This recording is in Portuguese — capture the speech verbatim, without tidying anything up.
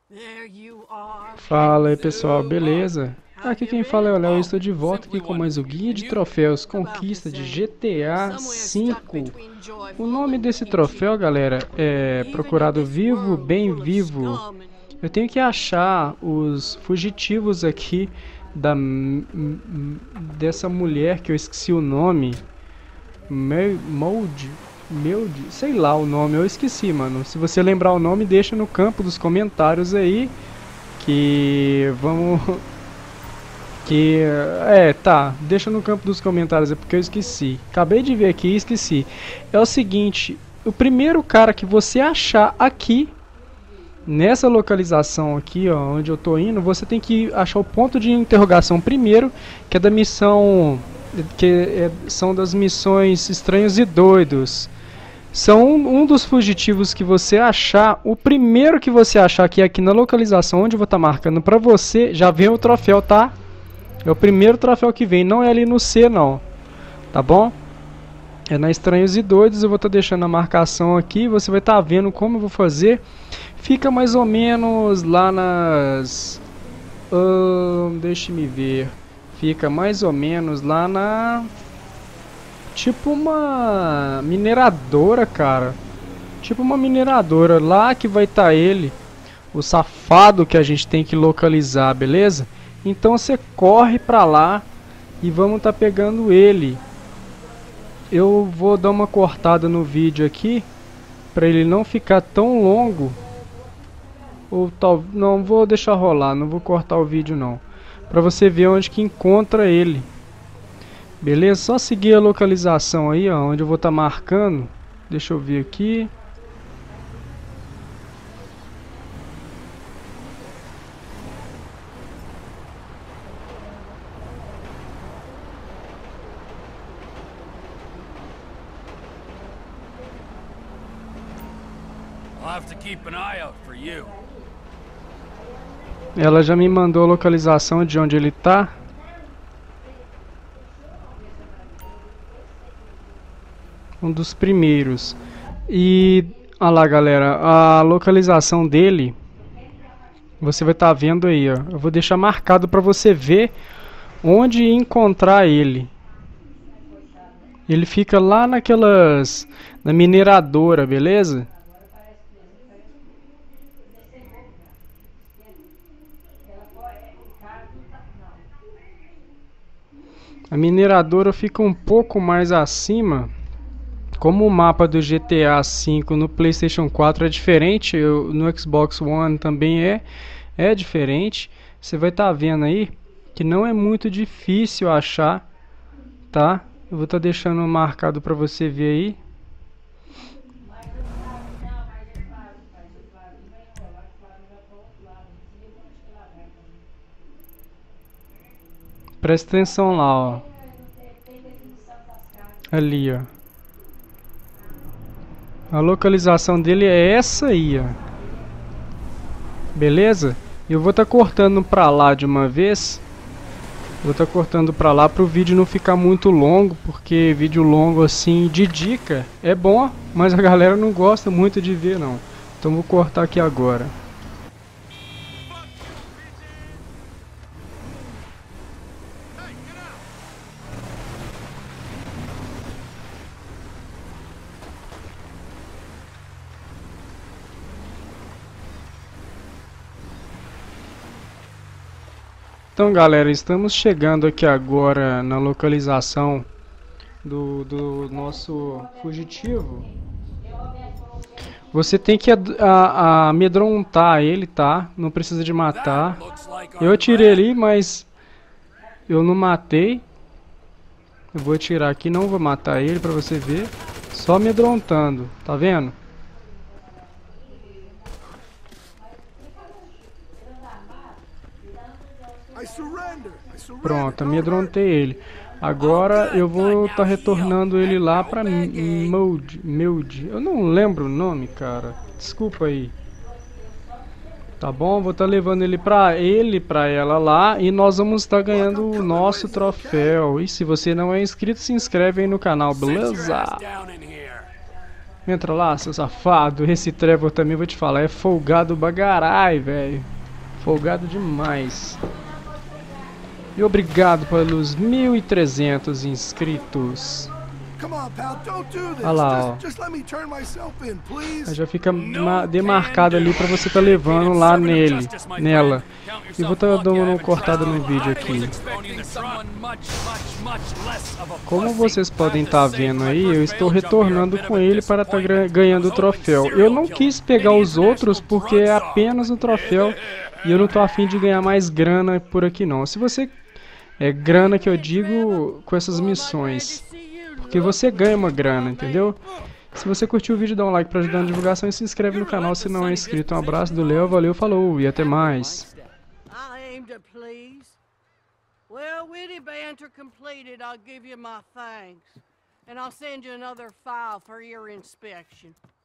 Fala aí pessoal, beleza? Aqui quem fala é o Léo e estou de volta aqui com mais o Guia de Troféus Conquista de G T A cinco. O nome desse troféu, galera, é Procurado Vivo, Bem Vivo. Eu tenho que achar os fugitivos aqui da dessa mulher que eu esqueci o nome. Mold, Mold, sei lá o nome, eu esqueci, mano. Se você lembrar o nome, deixa no campo dos comentários aí. Que vamos... Que... É, tá. Deixa no campo dos comentários, é porque eu esqueci. Acabei de ver aqui e esqueci. É o seguinte. O primeiro cara que você achar aqui, nessa localização aqui, ó, onde eu tô indo, você tem que achar o ponto de interrogação primeiro, que é da missão... Que é, são das missões Estranhos e Doidos. São um, um dos fugitivos que você achar. O primeiro que você achar aqui, aqui na localização onde eu vou estar tá marcando pra você, já vem o troféu, tá? É o primeiro troféu que vem, não é ali no C não. Tá bom? É na Estranhos e Doidos, eu vou estar tá deixando a marcação aqui. Você vai estar tá vendo como eu vou fazer. Fica mais ou menos lá nas... Uh, deixe-me ver. Fica mais ou menos lá na... Tipo uma mineradora, cara. Tipo uma mineradora. Lá que vai estar tá ele. O safado que a gente tem que localizar, beleza? Então você corre pra lá. E vamos estar tá pegando ele. Eu vou dar uma cortada no vídeo aqui. Pra ele não ficar tão longo. Ou tal... Não, vou deixar rolar. Não vou cortar o vídeo não. Pra você ver onde que encontra ele. Beleza? Só seguir a localização aí, ó, onde eu vou estar tá marcando. Deixa eu ver aqui. Ela já me mandou a localização de onde ele tá. Um dos primeiros. E olha lá, galera, a localização dele você vai estar tá vendo aí, ó. Eu vou deixar marcado para você ver onde encontrar ele. Ele fica lá naquelas... na mineradora, beleza? A mineradora fica um pouco mais acima. Como o mapa do G T A cinco no PlayStation quatro é diferente, eu, no Xbox One também é, é diferente. Você vai estar tá vendo aí que não é muito difícil achar, tá? Eu vou estar tá deixando marcado para você ver aí. Presta atenção lá, ó. Ali, ó. A localização dele é essa aí, ó. Beleza? Eu vou estar tá cortando pra lá de uma vez. Vou estar tá cortando pra lá para o vídeo não ficar muito longo, porque vídeo longo assim de dica é bom, mas a galera não gosta muito de ver não. Então vou cortar aqui agora. Então galera, estamos chegando aqui agora na localização do, do nosso fugitivo. Você tem que a, a, amedrontar ele, tá? Não precisa de matar. Eu atirei ali, mas eu não matei. Eu vou atirar aqui, não vou matar ele pra você ver. Só amedrontando, tá vendo? Pronto, amedrontei ele. Agora eu vou estar tá retornando ele lá pra Mold, Mold. Eu não lembro o nome, cara. Desculpa aí. Tá bom? Vou estar tá levando ele pra ele, pra ela lá. E nós vamos estar tá ganhando o nosso troféu. E se você não é inscrito, se inscreve aí no canal, beleza? Entra lá, seu safado. Esse Trevor também, vou te falar, é folgado bagarai, velho. Folgado demais. E obrigado pelos mil e trezentos inscritos. Olha lá, ó. Aí já fica demarcado ali pra você tá levando lá nele, nela. E vou tá dando uma cortada no vídeo aqui. Como vocês podem estar vendo aí, eu estou retornando com ele para estar ganhando o troféu. Eu não quis pegar os outros porque é apenas um troféu e eu não tô afim de ganhar mais grana por aqui não. Se você... É grana que eu digo com essas missões. Porque você ganha uma grana, entendeu? Se você curtiu o vídeo, dá um like para ajudar na divulgação e se inscreve no canal se não é inscrito. Um abraço do Léo, valeu, falou e até mais. Well, witty banter completed, I'll give you my thanks. And I'll send you another file for your inspection.